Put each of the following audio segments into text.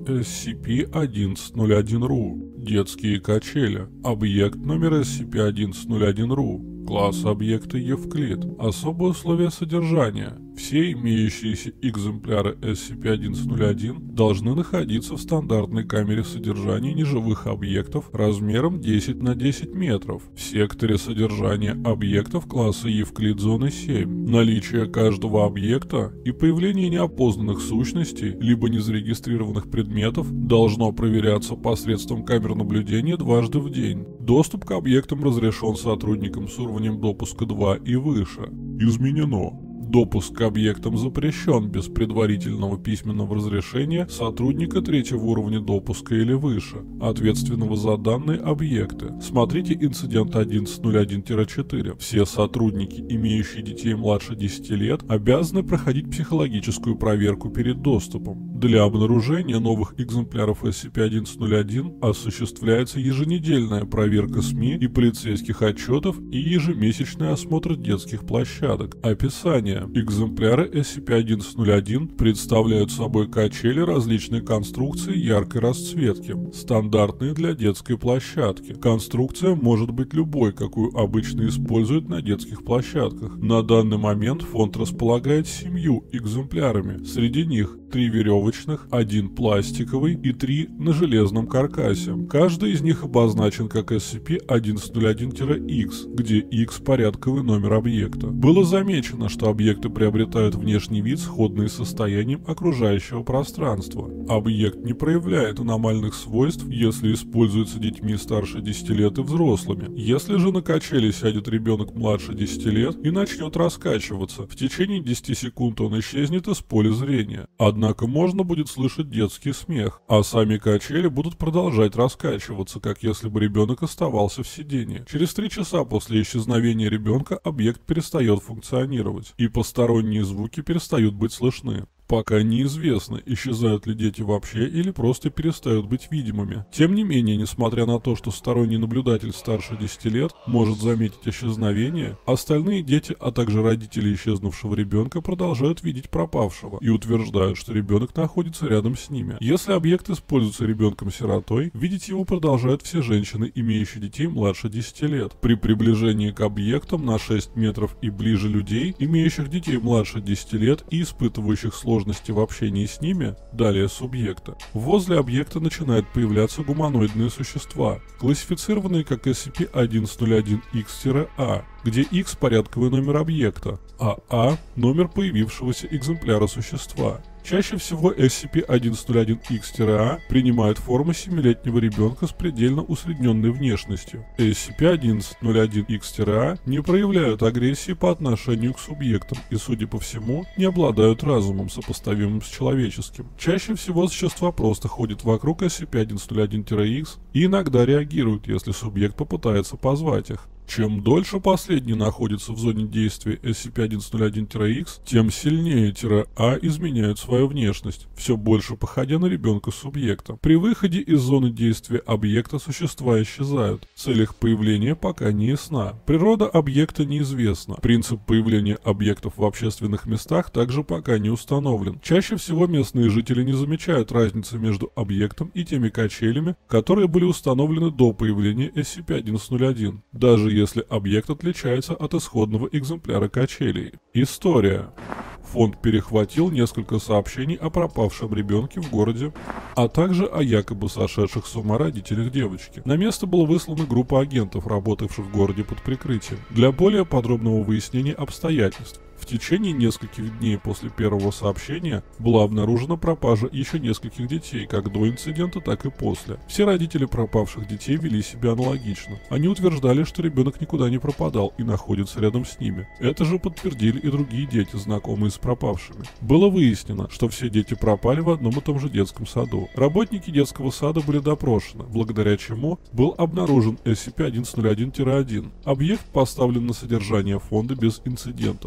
SCP-1101-RU. Детские качели. Объект номер SCP-1101-RU. Класс объекта Евклид. Особые условия содержания. Все имеющиеся экземпляры SCP-1101 должны находиться в стандартной камере содержания неживых объектов размером 10 на 10 метров в секторе содержания объектов класса Евклид зоны 7. Наличие каждого объекта и появление неопознанных сущностей либо незарегистрированных предметов должно проверяться посредством камер наблюдения дважды в день. Доступ к объектам разрешен сотрудникам с уровнем допуска 2 и выше. Изменено. Допуск к объектам запрещен без предварительного письменного разрешения сотрудника третьего уровня допуска или выше, ответственного за данные объекты. Смотрите инцидент 1101-4. Все сотрудники, имеющие детей младше 10 лет, обязаны проходить психологическую проверку перед доступом. Для обнаружения новых экземпляров SCP-1101 осуществляется еженедельная проверка СМИ и полицейских отчетов и ежемесячный осмотр детских площадок. Описание. Экземпляры SCP-1101 представляют собой качели различной конструкции яркой расцветки, стандартные для детской площадки. Конструкция может быть любой, какую обычно используют на детских площадках. На данный момент фонд располагает 7 экземплярами. Среди них 3 веревочных, 1 пластиковый и 3 на железном каркасе. Каждый из них обозначен как SCP-1101-X, где X порядковый номер объекта. Было замечено, что объекты приобретают внешний вид, сходный с состоянием окружающего пространства. Объект не проявляет аномальных свойств, если используется детьми старше 10 лет и взрослыми. Если же на качели сядет ребенок младше 10 лет и начнет раскачиваться, в течение 10 секунд он исчезнет из поля зрения. Однако можно будет слышать детский смех, а сами качели будут продолжать раскачиваться, как если бы ребенок оставался в сидении. Через 3 часа после исчезновения ребенка объект перестает функционировать, и посторонние звуки перестают быть слышны. Пока неизвестно, исчезают ли дети вообще или просто перестают быть видимыми. Тем не менее, несмотря на то, что сторонний наблюдатель старше 10 лет может заметить исчезновение, остальные дети, а также родители исчезнувшего ребенка продолжают видеть пропавшего и утверждают, что ребенок находится рядом с ними. Если объект используется ребенком-сиротой, видеть его продолжают все женщины, имеющие детей младше 10 лет. При приближении к объектам на 6 метров и ближе людей, имеющих детей младше 10 лет и испытывающих сложности в общении с ними, далее субъекта, возле объекта начинают появляться гуманоидные существа, классифицированные как SCP-1101-X-A, где X порядковый номер объекта, а A – номер появившегося экземпляра существа. Чаще всего SCP-1101-X-A принимает форму 7-летнего ребенка с предельно усредненной внешностью. SCP-1101-X-A не проявляют агрессии по отношению к субъектам и, судя по всему, не обладают разумом, сопоставимым с человеческим. Чаще всего существа просто ходят вокруг SCP-1101-X и иногда реагируют, если субъект попытается позвать их. Чем дольше последний находится в зоне действия SCP-1101-X, тем сильнее -А изменяют свою внешность, все больше походя на ребенка субъекта. При выходе из зоны действия объекта существа исчезают. Цель их появления пока не ясна. Природа объекта неизвестна. Принцип появления объектов в общественных местах также пока не установлен. Чаще всего местные жители не замечают разницы между объектом и теми качелями, которые были установлены до появления SCP-1101. Даже если объект отличается от исходного экземпляра качелей. История. Фонд перехватил несколько сообщений о пропавшем ребенке в городе, а также о якобы сошедших с ума родителях девочки. На место была выслана группа агентов, работавших в городе под прикрытием, для более подробного выяснения обстоятельств. В течение нескольких дней после первого сообщения была обнаружена пропажа еще нескольких детей, как до инцидента, так и после. Все родители пропавших детей вели себя аналогично. Они утверждали, что ребенок никуда не пропадал и находится рядом с ними. Это же подтвердили и другие дети, знакомые с пропавшими. Было выяснено, что все дети пропали в одном и том же детском саду. Работники детского сада были допрошены, благодаря чему был обнаружен SCP-1101-1. Объект поставлен на содержание фонда без инцидентов. Приложение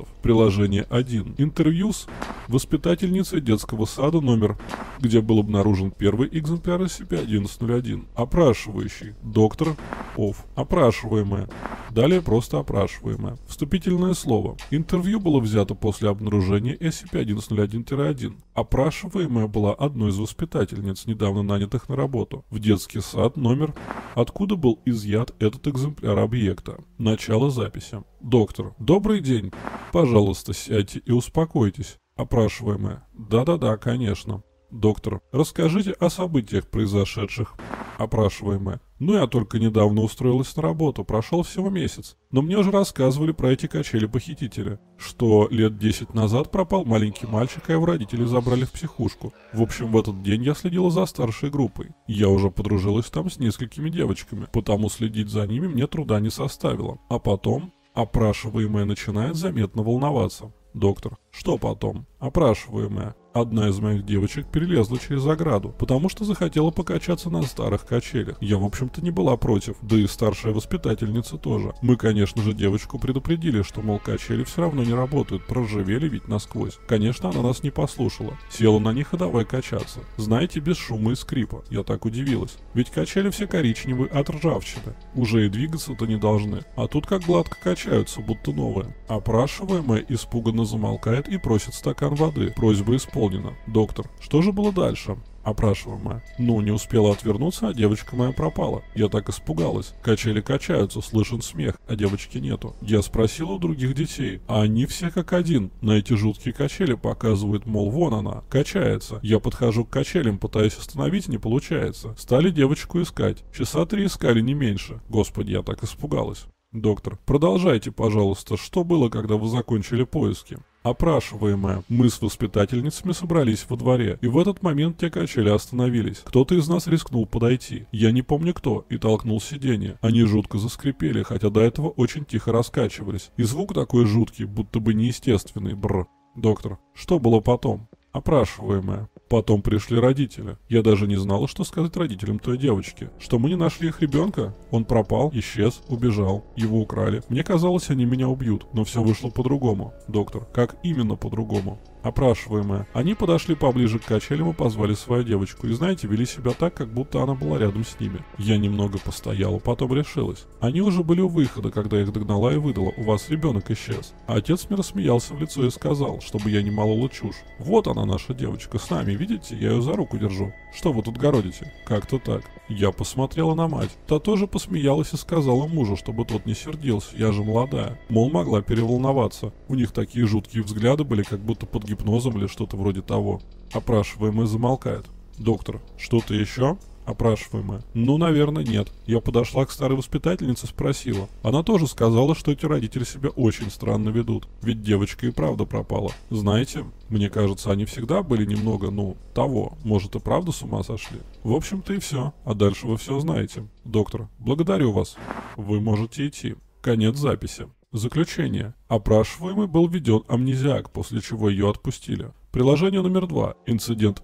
Приложение 1. Интервью с воспитательницей детского сада номер, где был обнаружен первый экземпляр SCP-1101. Опрашивающий. Доктор Ов. Опрашиваемая. Далее просто опрашиваемая. Вступительное слово. Интервью было взято после обнаружения SCP-1101-1. Опрашиваемая была одной из воспитательниц, недавно нанятых на работу, в детский сад номер, откуда был изъят этот экземпляр объекта. Начало записи. Доктор. Добрый день. Пожалуйста, сядьте и успокойтесь. Опрашиваемая. Да-да-да, конечно. Доктор. Расскажите о событиях, произошедших. Опрашиваемая. Ну, я только недавно устроилась на работу, прошел всего месяц. Но мне уже рассказывали про эти качели-похитителя, что лет 10 назад пропал маленький мальчик, а его родители забрали в психушку. В общем, в этот день я следила за старшей группой. Я уже подружилась там с несколькими девочками, потому следить за ними мне труда не составило. А потом опрашиваемая начинает заметно волноваться. Доктор. Что потом? Опрашиваемая. Одна из моих девочек перелезла через ограду, потому что захотела покачаться на старых качелях. Я, в общем-то, не была против, да и старшая воспитательница тоже. Мы, конечно же, девочку предупредили, что, мол, качели все равно не работают, проржавели ведь насквозь. Конечно, она нас не послушала. Села на них и давай качаться. Знаете, без шума и скрипа. Я так удивилась. Ведь качели все коричневые от ржавчины. Уже и двигаться-то не должны. А тут как гладко качаются, будто новые. Опрашиваемая испуганно замолкает и просит стакан воды. Просьба исполнена. Доктор. Что же было дальше? Опрашиваемая. Ну, не успела отвернуться, а девочка моя пропала. Я так испугалась. Качели качаются, слышен смех, а девочки нету. Я спросила у других детей, а они все как один. На эти жуткие качели показывают, мол, вон она, качается. Я подхожу к качелям, пытаюсь остановить, не получается. Стали девочку искать. Часа 3 искали, не меньше. Господи, я так испугалась. Доктор. Продолжайте, пожалуйста, что было, когда вы закончили поиски? Опрашиваемая. Мы с воспитательницами собрались во дворе, и в этот момент те качели остановились. Кто-то из нас рискнул подойти. Я не помню кто, и толкнул сиденье. Они жутко заскрипели, хотя до этого очень тихо раскачивались. И звук такой жуткий, будто бы неестественный. Бррр. Доктор. Что было потом? Опрашиваемая. Потом пришли родители. Я даже не знала, что сказать родителям той девочки. Что мы не нашли их ребенка. Он пропал, исчез, убежал. Его украли. Мне казалось, они меня убьют, но все вышло по-другому. Доктор. Как именно по-другому? Опрашиваемая. Они подошли поближе к качелям и позвали свою девочку. И знаете, вели себя так, как будто она была рядом с ними. Я немного постояла, потом решилась. Они уже были у выхода, когда я их догнала и выдала. У вас ребенок исчез. А отец мне рассмеялся в лицо и сказал, чтобы я не молола чушь. Вот она, наша девочка, с нами, видите? Я ее за руку держу. Что вы тут городите? Как-то так. Я посмотрела на мать. Та тоже посмеялась и сказала мужу, чтобы тот не сердился. Я же молодая. Мол, могла переволноваться. У них такие жуткие взгляды были, как будто под гипнозом или что-то вроде того. Опрашиваемый замолкает. Доктор. Что-то еще? Опрашиваемая. Ну, наверное, нет. Я подошла к старой воспитательнице, спросила. Она тоже сказала, что эти родители себя очень странно ведут. Ведь девочка и правда пропала. Знаете, мне кажется, они всегда были немного, того. Может, и правда с ума сошли. В общем-то и все. А дальше вы все знаете. Доктор, благодарю вас. Вы можете идти. Конец записи. Заключение. Опрашиваемый был введен амнезиак, после чего ее отпустили. Приложение номер 2. Инцидент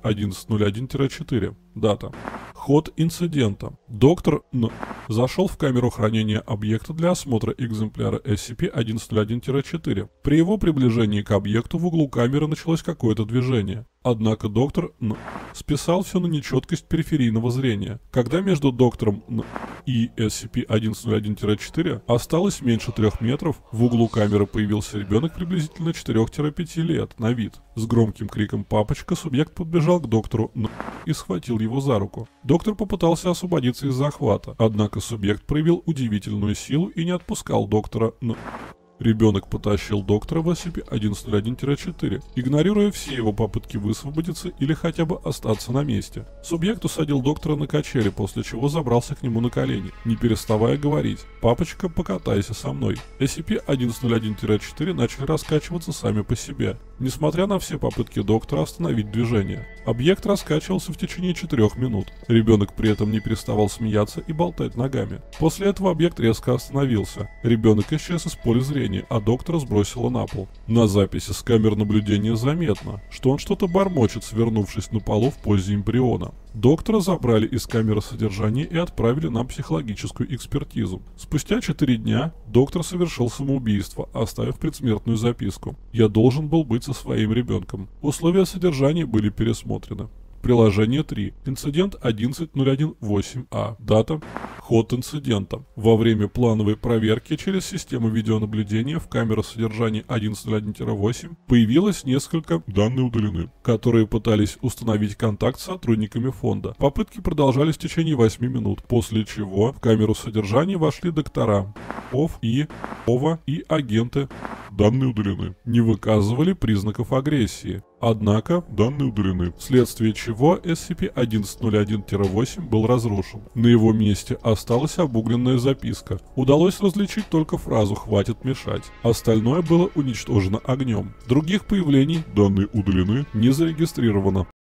1101-4. Дата. Ход инцидента. Доктор зашел в камеру хранения объекта для осмотра экземпляра SCP-1101-4. При его приближении к объекту в углу камеры началось какое-то движение. Однако доктор списал все на нечеткость периферийного зрения. Когда между доктором и SCP-1101-4 осталось меньше 3 метров, в углу камеры появился ребенок приблизительно 4-5 лет на вид. С громким криком «Папочка!» субъект подбежал к доктору и схватил его за руку. Доктор попытался освободиться из захвата, однако субъект проявил удивительную силу и не отпускал доктора. Ребенок потащил доктора в SCP-1101-4, игнорируя все его попытки высвободиться или хотя бы остаться на месте. Субъект усадил доктора на качели, после чего забрался к нему на колени, не переставая говорить: «Папочка, покатайся со мной». SCP-1101-4 начали раскачиваться сами по себе, несмотря на все попытки доктора остановить движение. Объект раскачивался в течение 4 минут. Ребенок при этом не переставал смеяться и болтать ногами. После этого объект резко остановился. Ребенок исчез из поля зрения. помещение, а доктора сбросило на пол. На записи с камер наблюдения заметно, что он что-то бормочет, свернувшись на полу в позе эмбриона. Доктора забрали из камеры содержания и отправили на психологическую экспертизу. Спустя 4 дня доктор совершил самоубийство, оставив предсмертную записку: «Я должен был быть со своим ребенком». Условия содержания были пересмотрены. Приложение 3. Инцидент 11.01.8а. Дата. Ход инцидента. Во время плановой проверки через систему видеонаблюдения в камеру содержания 11.01-8 появилось несколько «данные удалены», которые пытались установить контакт с сотрудниками фонда. Попытки продолжались в течение 8 минут, после чего в камеру содержания вошли доктора ОВ и ОВА и агенты. Данные удалены. Не выказывали признаков агрессии. Однако данные удалены, вследствие чего SCP-1101-8 был разрушен. На его месте осталась обугленная записка. Удалось различить только фразу «хватит мешать». Остальное было уничтожено огнем. Других появлений «данные удалены» не зарегистрировано.